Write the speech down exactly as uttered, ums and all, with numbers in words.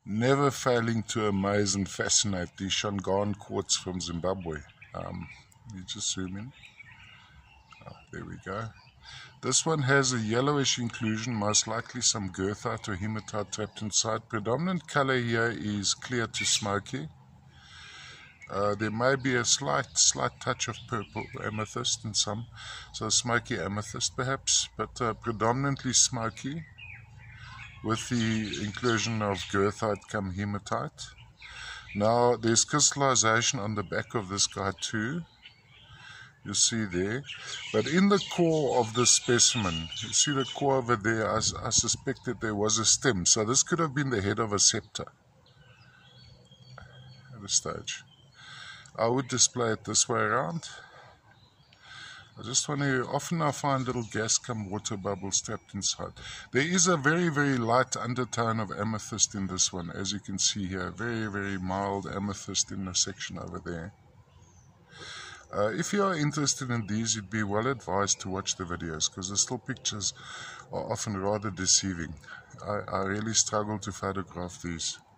never failing to amaze and fascinate, the Shangaan quartz from Zimbabwe. Um, you just zoom in. Oh, there we go. This one has a yellowish inclusion, most likely some goethite or hematite trapped inside. Predominant color here is clear to smoky. Uh, there may be a slight, slight touch of purple amethyst in some, so smoky amethyst perhaps, but uh, predominantly smoky, with the inclusion of goethite cum hematite. Now there's crystallization on the back of this guy too, you see there, but in the core of this specimen, you see the core over there, I, I suspect that there was a stem, so this could have been the head of a scepter at a stage. I would display it this way around. I just want to, often I find little gas cum water bubbles trapped inside. There is a very, very light undertone of amethyst in this one, as you can see here. Very, very mild amethyst in the section over there. Uh, if you are interested in these, you'd be well advised to watch the videos, because the still pictures are often rather deceiving. I, I really struggle to photograph these.